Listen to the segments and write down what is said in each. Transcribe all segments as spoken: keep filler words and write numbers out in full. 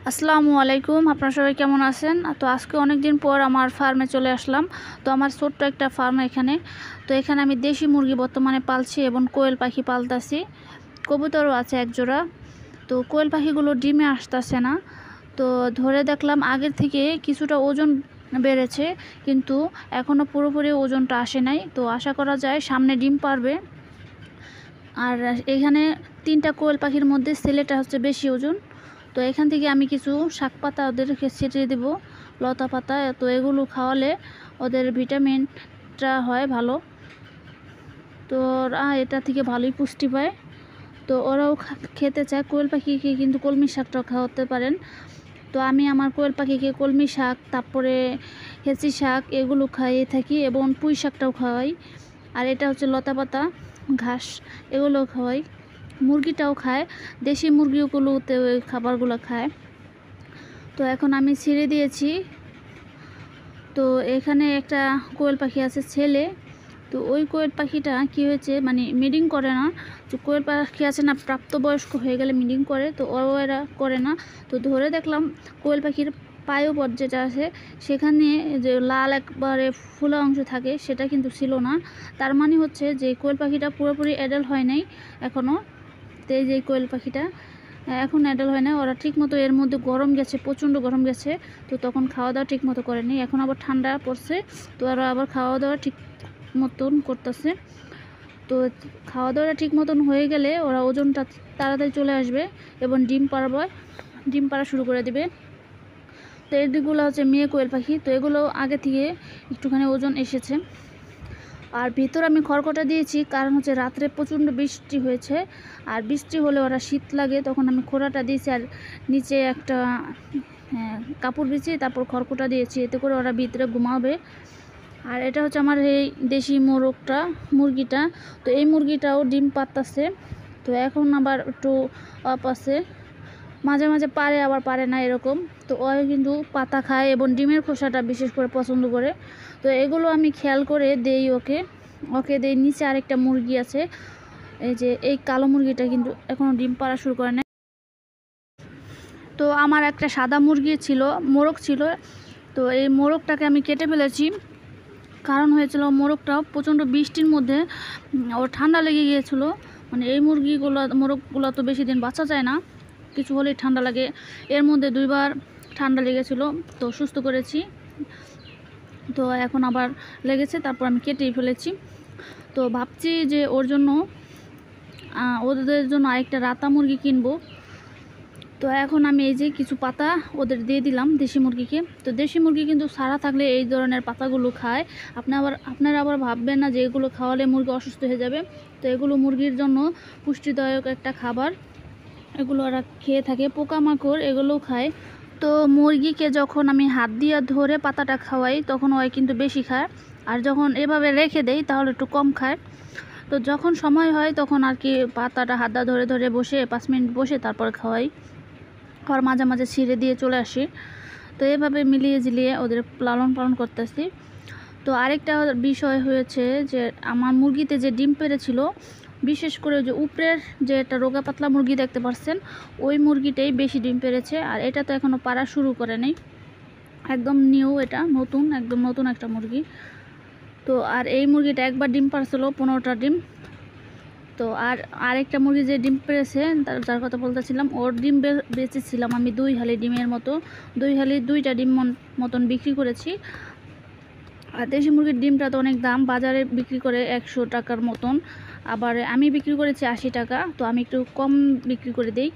আসসালামু আলাইকুম, আপনারা সবাই কেমন আছেন? তো আজকে অনেক দিন পর আমার ফার্মে চলে আসলাম। তো আমার ছোট্ট একটা ফার্ম এখানে। তো এখানে আমি দেশি মুরগি বর্তমানে পালছি এবং কোয়েল পাখি পালতাছি। কবুতরও আছে এক জোড়া। তো কোয়েল পাখিগুলো ডিমে আসতেছে না। তো ধরে দেখলাম আগের থেকে কিছুটা ওজন বেড়েছে, কিন্তু এখনও পুরোপুরি ওজনটা আসে নাই। তো আশা করা যায় সামনে ডিম পারবে। আর এখানে তিনটা কোয়েল পাখির মধ্যে ছেলেটা হচ্ছে বেশি ওজন। তো এখান থেকে আমি কিছু শাক পাতা ওদেরকে ছিটিয়ে দেব, লতা পাতা। তো এগুলো খাওয়ালে ওদের ভিটামিনটা হয় ভালো। তো ওরা এটা থেকে ভালোই পুষ্টি পায়। তো ওরাও খেতে চায়। কোয়েল পাখিকে কিন্তু কলমি শাকটাও খাওয়াতে পারেন। তো আমি আমার কোয়েল পাখিকে কলমি শাক, তারপরে হেঁচি শাক এগুলো খাইয়ে থাকি এবং পুঁই শাকটাও খাওয়াই। আর এটা হচ্ছে লতা পাতা, ঘাস, এগুলোও খাওয়াই। মুরগিটাও খায়, দেশি মুরগিগুলোতে ওই খাবারগুলো খায়। তো এখন আমি ছেড়ে দিয়েছি। তো এখানে একটা কোয়েল পাখি আছে ছেলে। তো ওই কোয়েল পাখিটা কি হয়েছে, মানে মিডিং করে না। তো কোয়েল পাখি আছে না, প্রাপ্তবয়স্ক হয়ে গেলে মিডিং করে, তো ও এরা করে না। তো ধরে দেখলাম কোয়েল পাখির পায়োপদ যেটা আছে সেখানে যে লাল একবারে ফুলা অংশ থাকে সেটা কিন্তু ছিল না। তার মানে হচ্ছে যে কোয়েল পাখিটা পুরোপুরি অ্যাডাল্ট হয় নাই এখনও। তো এই যে কোয়েল পাখিটা এখন অ্যাডাল্ট হয় না। ওরা ঠিকমতো, এর মধ্যে গরম গেছে, প্রচণ্ড গরম গেছে। তো তখন খাওয়া দাওয়া ঠিক মতো করেনি। এখন আবার ঠান্ডা পড়ছে, তো ওরা আবার খাওয়া দাওয়া ঠিক মতন করতেছে। তো খাওয়া দাওয়াটা ঠিক মতন হয়ে গেলে ওরা ওজনটা তাড়াতাড়ি চলে আসবে এবং ডিম পাড়বে, ডিম পাড়া শুরু করে দেবে। তো এগুলো হচ্ছে মেয়ে কোয়েল পাখি। তো এগুলো আগে থেকে একটুখানি ওজন এসেছে। আর ভিতর আমি খড়কটা দিয়েছি, কারণ হচ্ছে রাত্রে প্রচণ্ড বৃষ্টি হয়েছে। আর বৃষ্টি হলে ওরা শীত লাগে, তখন আমি খোড়াটা দিয়েছি আর নিচে একটা কাপড় বিছিয়ে তারপর খড়কটা দিয়েছি, এতে করে ওরা ভিতরে ঘুমাবে। আর এটা হচ্ছে আমার এই দেশি মোরগটা, মুরগিটা। তো এই মুরগিটাও ডিম পাড়তেছে। তো এখন আবার একটু অফ আছে, মাঝে মাঝে পারে আবার পারে না এরকম। তো ও কিন্তু পাতা খায় এবং ডিমের খোসাটা বিশেষ করে পছন্দ করে। তো এগুলো আমি খেয়াল করে দেই ওকে ওকে দেই। নিচে আরেকটা মুরগি আছে, এই যে এই কালো মুরগিটা কিন্তু এখনও ডিম পাড়া শুরু করে না। তো আমার একটা সাদা মুরগি ছিল, মোরগ ছিল। তো এই মোরগটাকে আমি কেটে ফেলেছি। কারণ হয়েছিল মোরগটা প্রচণ্ড বৃষ্টির মধ্যে ওর ঠান্ডা লেগে গিয়েছিল। মানে এই মুরগিগুলো, মোরগগুলো তো বেশি দিন বাঁচা যায় না, কিছু হলেই ঠান্ডা লাগে। এর মধ্যে দুইবার ঠান্ডা লেগেছিল, তো সুস্থ করেছি। তো এখন আবার লেগেছে, তারপর আমি কেটেই ফেলেছি। তো ভাবছি যে ওর জন্য, ওদের জন্য আরেকটা রাতা মুরগি কিনবো। তো এখন আমি এই যে কিছু পাতা ওদের দিয়ে দিলাম দেশি মুরগিকে। তো দেশি মুরগি কিন্তু সারা থাকলে এই ধরনের পাতাগুলো খায়। আপনি আবার আপনারা আবার ভাববেন না যে এগুলো খাওয়ালে মুরগি অসুস্থ হয়ে যাবে। তো এগুলো মুরগির জন্য পুষ্টিদায়ক একটা খাবার, এগুলো ওরা খেয়ে থাকে। পোকামাকড় এগুলোও খায়। তো মুরগিকে যখন আমি হাত দিয়ে ধরে পাতাটা খাওয়াই তখন ওই কিন্তু বেশি খায়, আর যখন এভাবে রেখে দেই তাহলে একটু কম খায়। তো যখন সময় হয় তখন আর কি পাতাটা হাত দিয়ে ধরে ধরে বসে পাঁচ মিনিট বসে তারপর খাওয়াই। আর মাঝে মাঝে ছিঁড়ে দিয়ে চলে আসি। তো এভাবে মিলিয়ে ঝিলিয়ে ওদের লালন পালন করতেছি। তো আরেকটা বিষয় হয়েছে যে আমার মুরগিতে যে ডিম পেড়েছিল, বিশেষ করে যে উপরের যে একটা রোগা পাতলা মুরগি দেখতে পাচ্ছেন, ওই মুরগিটাই বেশি ডিম পেড়েছে। আর এটা তো এখনও পাড়া শুরু করে নেই, একদম নিউ, এটা নতুন, একদম নতুন একটা মুরগি। তো আর এই মুরগিটা একবার ডিম পাড়ছিল পনেরোটা ডিম। তো আর আরেকটা মুরগি যে ডিম পেড়েছে, তার যার কথা বলতেছিলাম, ওর ডিম বেচেছিলাম আমি দুই হালি ডিমের মতো, দুই হালি দুইটা ডিম মতন বিক্রি করেছি। আর দেশি মুরগির ডিমটা তো অনেক দাম, বাজারে বিক্রি করে একশো টাকার মতন, আবার আমি বিক্রি করেছি আশি টাকা। তো আমি একটু কম বিক্রি করে দিই।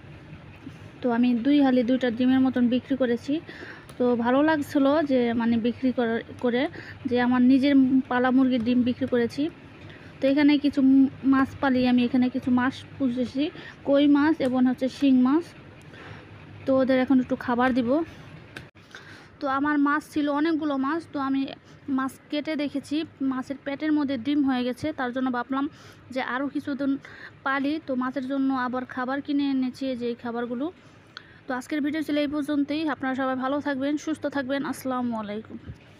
তো আমি দুই হালি দুইটা ডিমের মতন বিক্রি করেছি। তো ভালো লাগছিলো যে মানে বিক্রি করে যে আমার নিজের পালা মুরগির ডিম বিক্রি করেছি। তো এখানে কিছু মাছ পালি আমি, এখানে কিছু মাছ পুষেছি, কই মাছ এবং হচ্ছে শিং মাছ। তো ওদের এখন একটু খাবার দিব। তো আমার মাছ ছিল অনেকগুলো মাছ। তো আমি মাছ কেটে দেখেছি মাছের পেটের মধ্যে ডিম হয়ে গেছে, তার জন্য ভাবলাম যে আরও কিছুদিন পালি। তো মাছের জন্য আবার খাবার কিনে এনেছি, যে এই খাবারগুলো। তো আজকের ভিডিও ছিল এই পর্যন্তই। আপনারা সবাই ভালো থাকবেন, সুস্থ থাকবেন। আসসালামু আলাইকুম।